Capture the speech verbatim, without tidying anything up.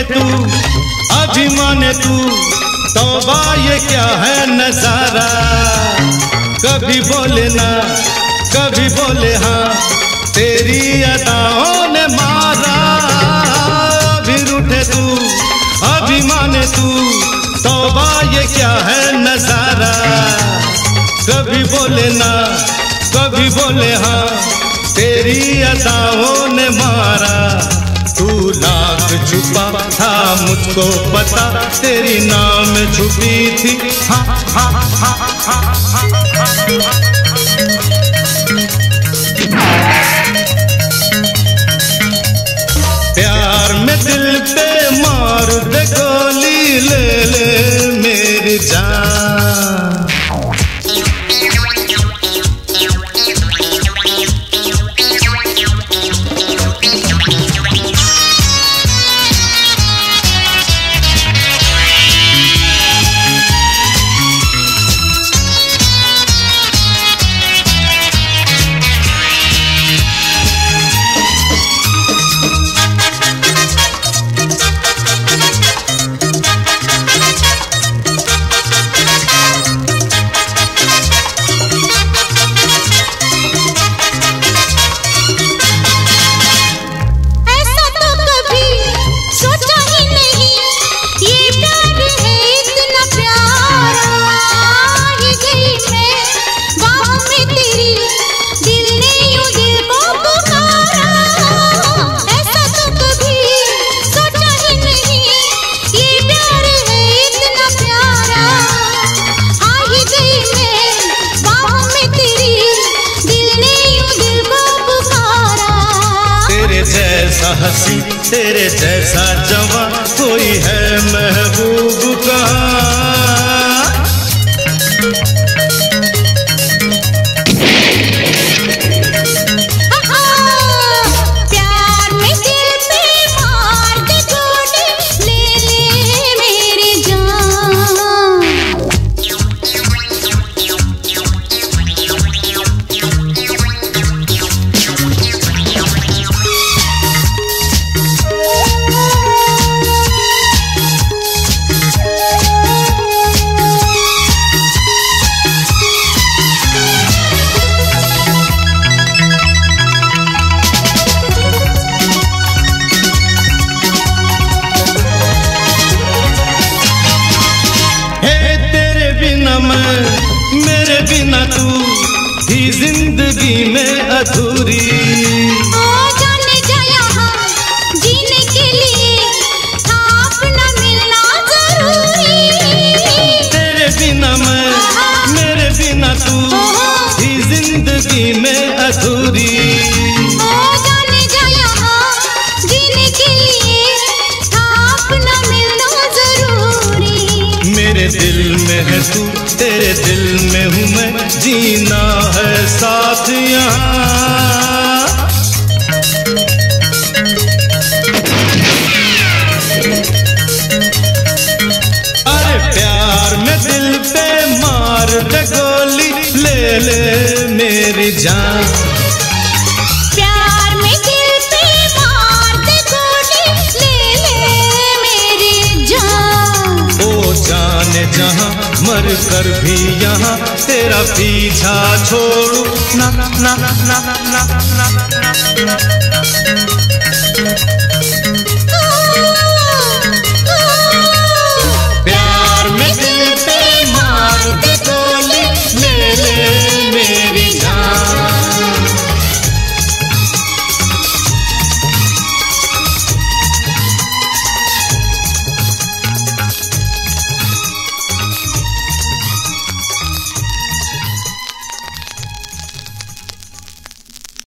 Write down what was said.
तू अभी माने तू, तौबा ये क्या है नजारा। कभी बोले ना कभी बोले हाँ, तेरी अदाओं ने मारा। अभी रूठे तू अभी माने तू, तौबा ये क्या है नजारा। कभी बोले ना कभी बोले हाँ, तेरी अदाओं ने मारा। तू लाख छुपा था मुझको पता, तेरी नाम छुपी थी हाँ हाँ हाँ हाँ हाँ हाँ। प्यार में दिल पे मार दे गोली, ले ले मेरी जान। हंसी तेरे जैसा जवां कोई है महबूब कहाँ। प्यार में दिल पे मार दे गोली, ले ले मेरी जान। मेरे बिना तू ही जिंदगी में अधूरी। ओ जाने जा यहाँ जीने के लिए था अपना मिलना जरूरी। तेरे बिना मैं मेरे बिना तू ही जिंदगी में अधूरी। ओ जाने जा यहाँ जीने के लिए था अपना मिलना जरूरी। मेरे दिल में है तू तेरे दिल में हूँ मैं, जीना है साथ यहाँ। अरे प्यार में दिल पे मार दे गोली, ले ले मेरी जान। प्यार में दिल पे मार दे गोली, ले ले मेरी जान। ओ जाने जहाँ मर कर भी यहाँ तेरा पीछा छोड़ू ना ना ना ना ना ना ना ना।